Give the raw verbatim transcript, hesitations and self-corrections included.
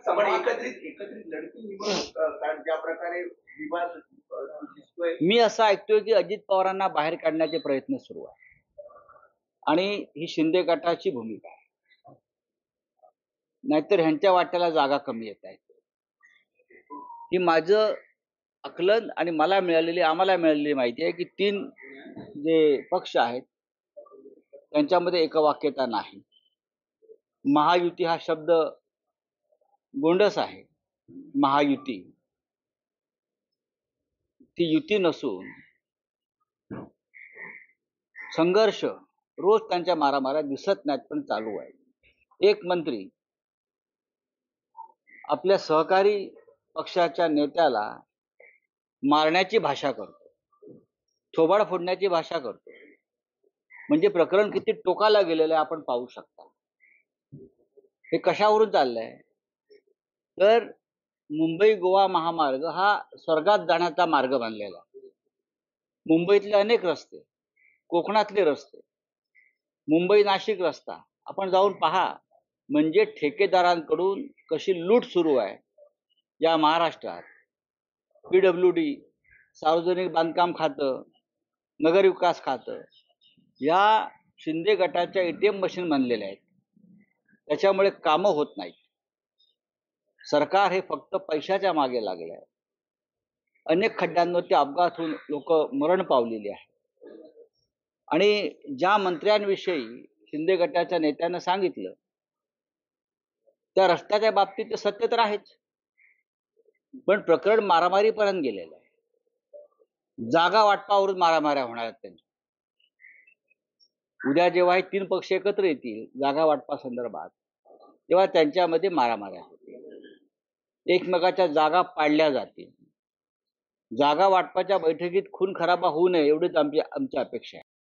पण एकत्रित एकत्रित लढती निवडणूक अ, कारण ज्या प्रकारे विवाद अ, दिसतोय. मी असं ऐकतोय की अजित पवारांना बाहेर काढण्याचे प्रयत्न सुरू आहे आणि ही शिंदे गटाची भूमिका आहे. नाहीतर ह्यांच्या वाट्याला जागा कमी येत आहेत. ही माझं आकलन आणि मला मिळालेली आम्हाला मिळालेली माहिती आहे की तीन जे पक्ष आहेत त्यांच्यामध्ये एकवाक्यता नाही. महायुती हा शब्द गोंडस आहे. महायुती ती युती नसून संघर्ष रोज त्यांच्या मारामाऱ्या दिसत नाहीत पण चालू आहे. एक मंत्री आपल्या सहकारी पक्षाच्या नेत्याला मारण्याची भाषा करतो, थोबाड फोडण्याची भाषा करतो. म्हणजे प्रकरण किती टोकाला गेलेलं आहे आपण पाहू शकता. हे कशावरून चाललंय तर मुंबई गोवा महामार्ग हा स्वर्गात जाण्याचा मार्ग बनलेला आहे. मुंबईतले अनेक रस्ते, कोकणातले रस्ते, मुंबई नाशिक रस्ता आपण जाऊन पहा. म्हणजे ठेकेदारांकडून कशी लूट सुरू आहे या महाराष्ट्रात. पीडब्ल्यू डी, सार्वजनिक बांधकाम खातं, नगरविकास खातं या शिंदे गटाच्या एटीएम मशीन बनलेल्या आहेत. त्याच्यामुळे कामं होत नाहीत. सरकार हे फक्त पैशाच्या मागे लागले आहे. अनेक खड्ड्यांवरती अपघात होऊन लोक मरण पावलेली आहे. आणि ज्या मंत्र्यांविषयी शिंदे गटाच्या नेत्यानं सांगितलं त्या रस्त्याच्या बाबतीत सत्य तर आहेच, पण प्रकरण मारामारीपर्यंत गेलेलं आहे. जागा वाटपावरून मारामाऱ्या होणार आहेत त्यांच्या. उद्या जेव्हा हे तीन पक्ष एकत्र येतील जागा वाटपा संदर्भात तेव्हा त्यांच्यामध्ये मारामाऱ्या होतील, एकमेकाच्या जागा पाडल्या जातील. जागा वाटपाच्या बैठकीत खून खराबा होऊ नये एवढीच आमची आमची अपेक्षा आहे.